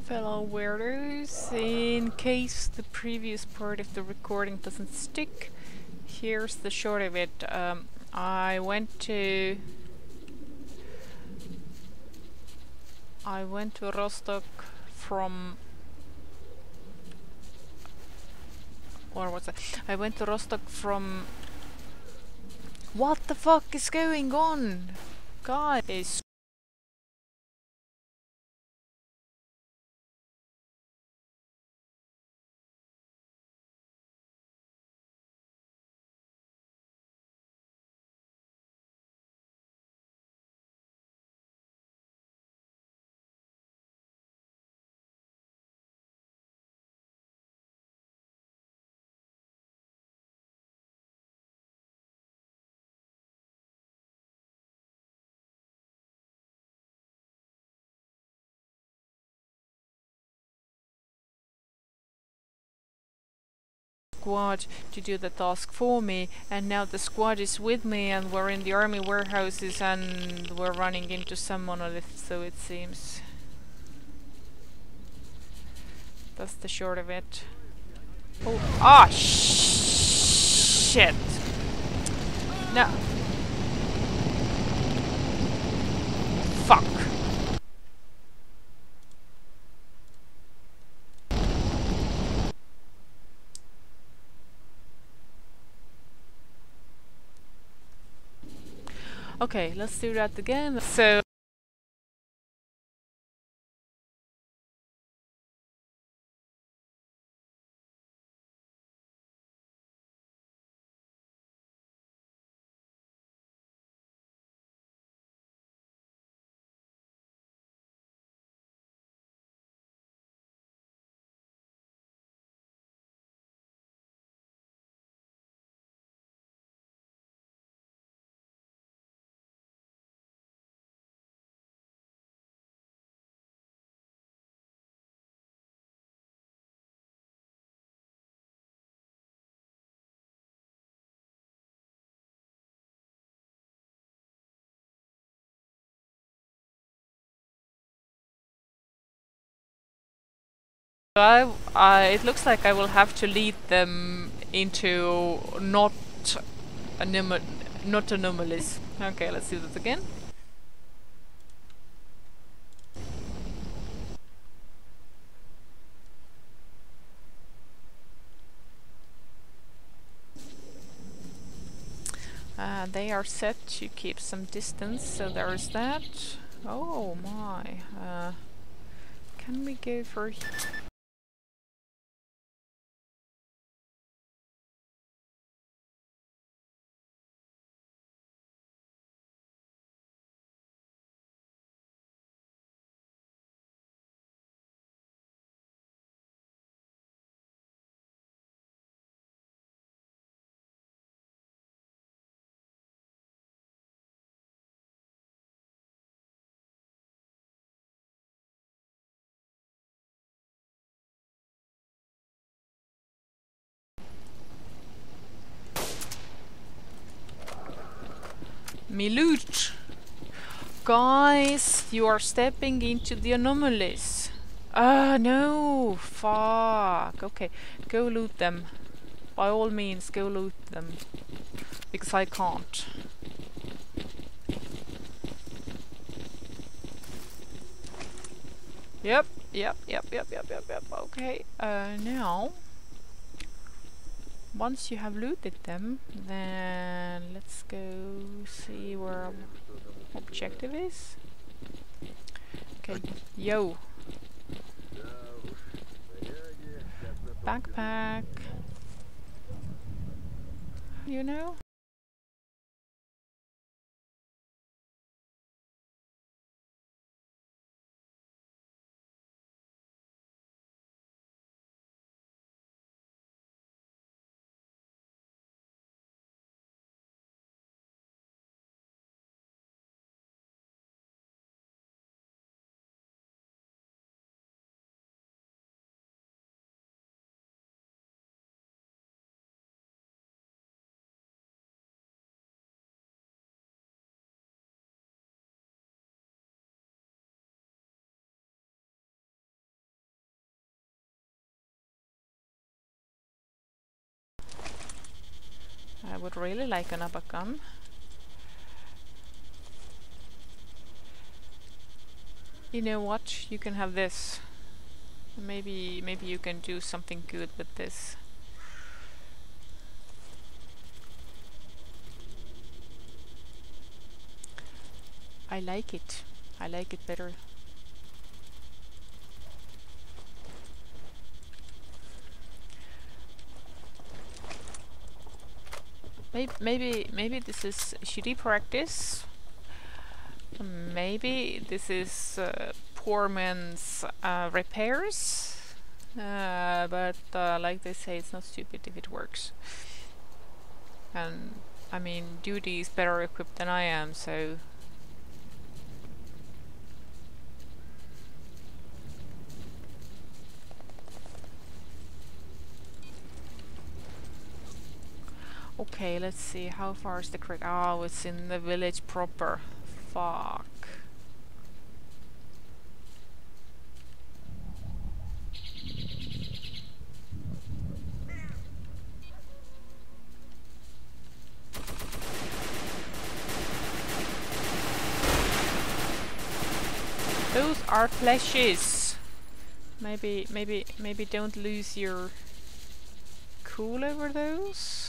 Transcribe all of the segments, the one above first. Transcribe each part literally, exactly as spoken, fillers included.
fellow weirdos. In case the previous part of the recording doesn't stick, here's the short of it. Um, I went to... I went to Rostock from... Or what's that? I went to Rostock from... What the fuck is going on? Guys. Squad to do the task for me, and now the squad is with me and we're in the army warehouses and we're running into some monolith, so it seems. That's the short of it. Oh, ah, sh shit. No. Fuck. Okay, let's do that again. So I, I, it looks like I will have to lead them into not anom not anomalies. Okay, let's do that again. Uh, they are set to keep some distance, so there is that. Oh my. Uh, can we go for... Me loot! Guys, you are stepping into the anomalies. Ah, uh, no! Fuck. Okay, go loot them. By all means, go loot them. Because I can't. Yep, yep, yep, yep, yep, yep, yep. Okay, uh, now... Once you have looted them, then let's go see where objective is. Okay, yo. Backpack. You know? I would really like another gun. You know what? You can have this. Maybe, maybe you can do something good with this. I like it. I like it better. Maybe, maybe, maybe this is shitty practice. Maybe this is uh, poor man's uh, repairs. Uh, but uh, like they say, it's not stupid if it works. And I mean, Duty is better equipped than I am, so. Okay, let's see, how far is the creek? Oh, it's in the village proper. Fuck. Those are fleshes. Maybe, maybe, maybe don't lose your cool over those.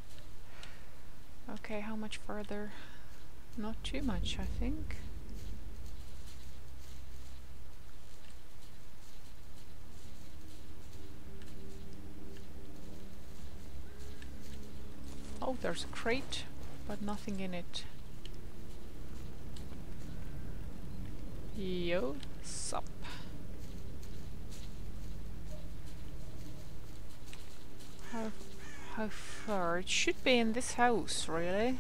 Okay, how much further? Not too much, I think. Oh, there's a crate, but nothing in it. Yo, sup. How, how far? It should be in this house, really.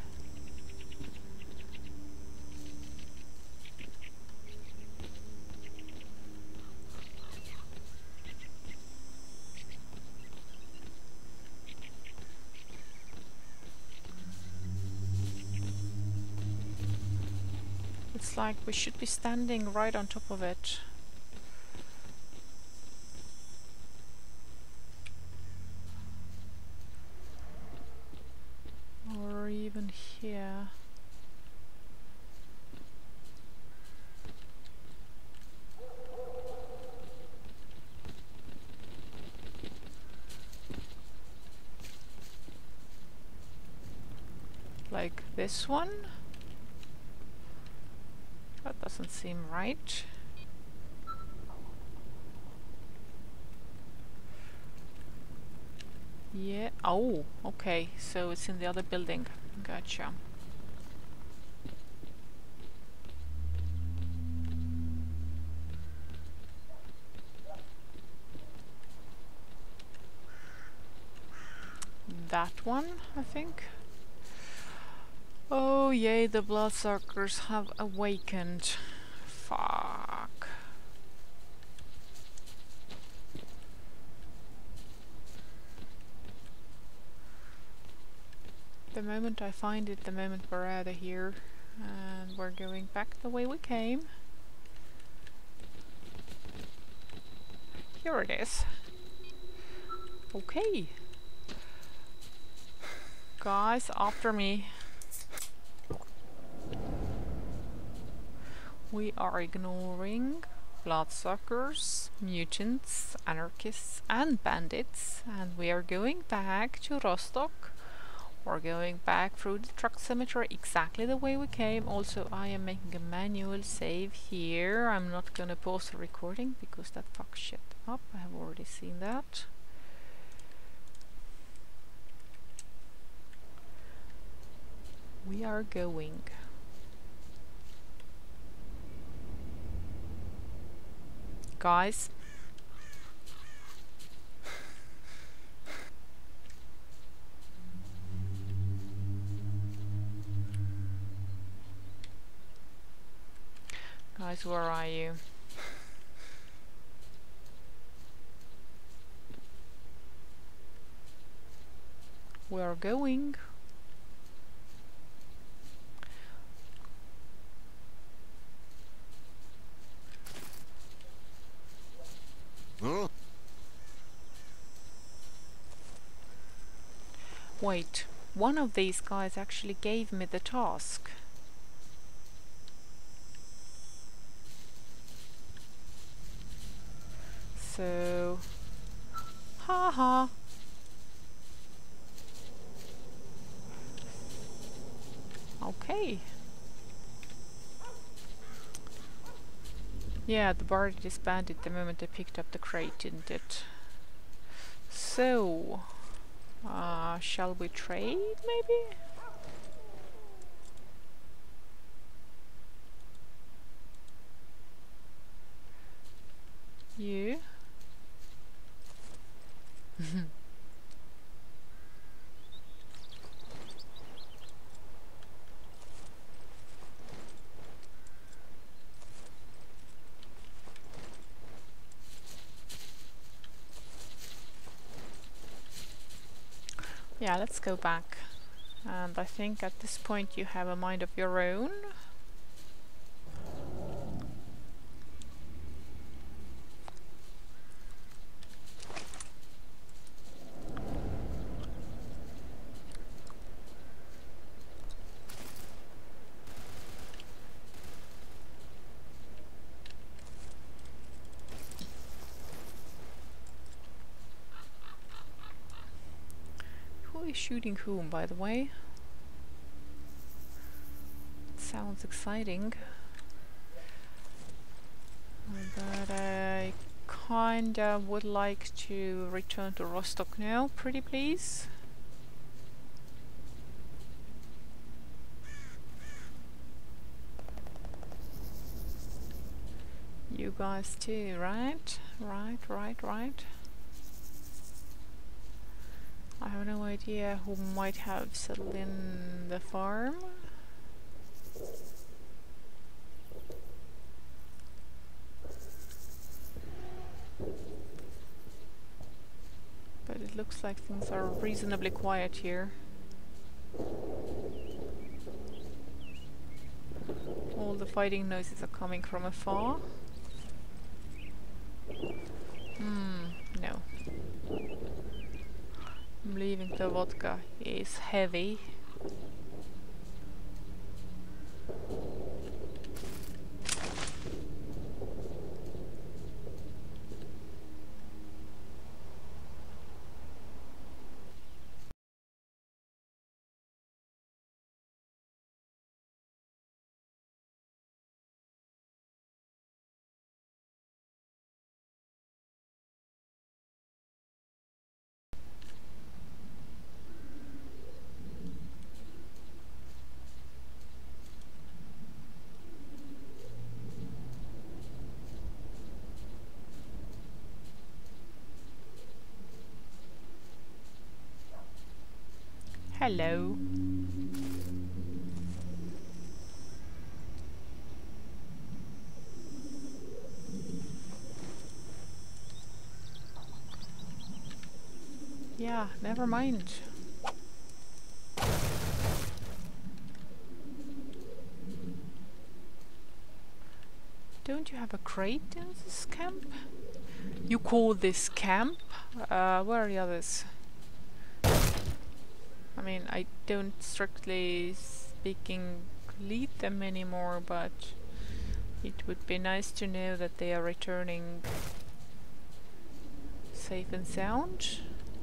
It's like we should be standing right on top of it. Or even here. Like this one? That doesn't seem right. Yeah. Oh, okay. So it's in the other building. Gotcha. That one, I think. Oh yay, the bloodsuckers have awakened. Fuck. The moment I find it, the moment we're out of here. And we're going back the way we came. Here it is. Okay. Guys, after me. We are ignoring bloodsuckers, mutants, anarchists and bandits, and we are going back to Rostock. We're going back through the truck cemetery exactly the way we came. Also, I am making a manual save here. I'm not gonna pause the recording because that fucks shit up. I have already seen that. We are going. Guys. Guys, where are you? We're going. Huh? Wait, one of these guys actually gave me the task. So, haha. Okay. Yeah, the bar disbanded the moment I picked up the crate, didn't it? So, uh, shall we trade, maybe? You? Yeah, let's go back. And I think at this point you have a mind of your own. Who is shooting whom, by the way? Sounds exciting. But I kinda would like to return to Rostock now, pretty please. You guys too, right? Right, right, right. I have no idea who might have settled in the farm. But it looks like things are reasonably quiet here. All the fighting noises are coming from afar. Hmm, no. I'm leaving the vodka. It's heavy. Hello. Yeah, never mind. Don't you have a crate in this camp? You call this camp? Uh, where are the others? I mean, I don't strictly speaking lead them anymore, but it would be nice to know that they are returning safe and sound.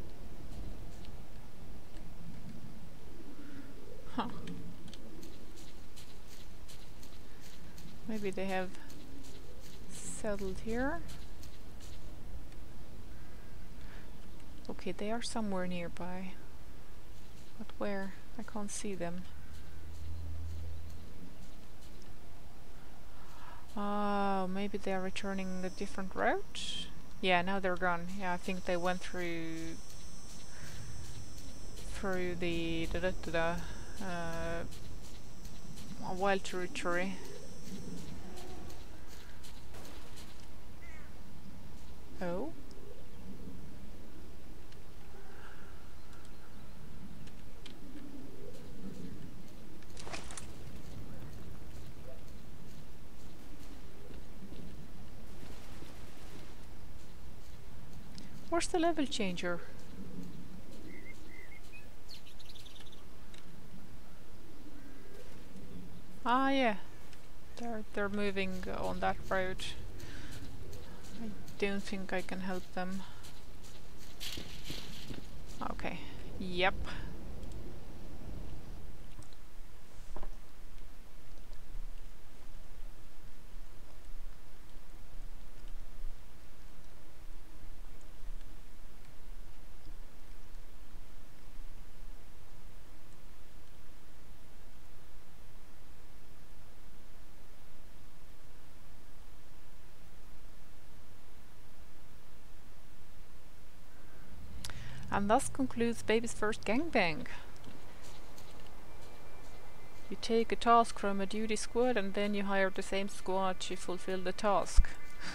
Huh. Maybe they have settled here. Okay, they are somewhere nearby. But where? I can't see them. Oh, maybe they are returning a different route? Yeah, now they're gone. Yeah, I think they went through through the da da da da uh, wild territory. Oh? Where's the level changer? Ah, yeah. They're, they're moving on that road. I don't think I can help them. Okay. Yep. And thus concludes Baby's first gangbang. You take a task from a duty squad and then you hire the same squad to fulfill the task.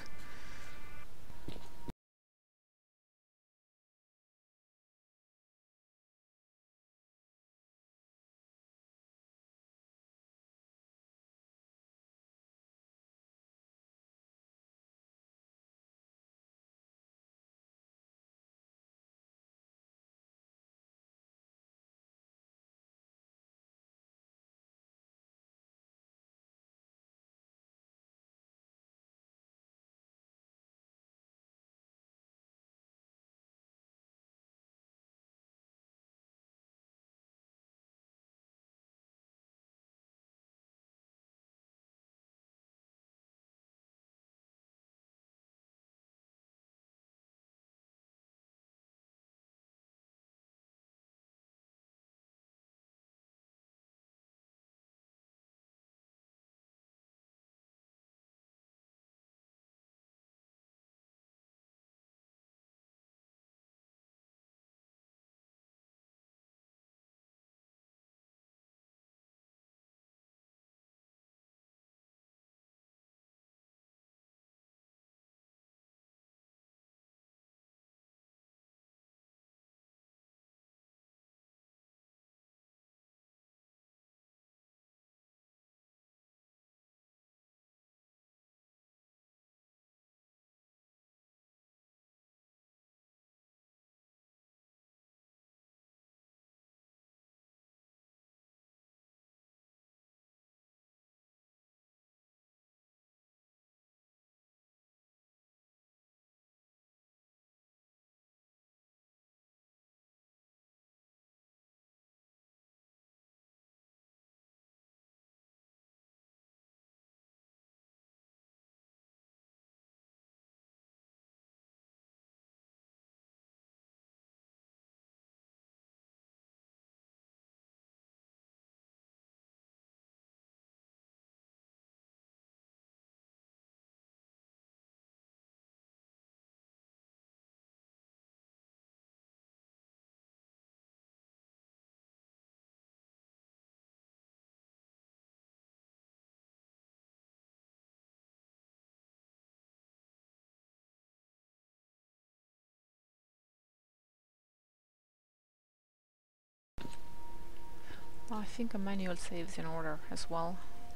I think a manual save is in order as well.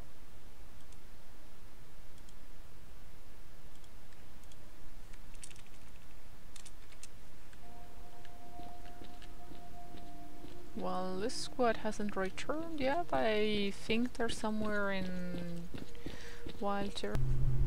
Well, this squad hasn't returned yet. I think they're somewhere in Wild Terror.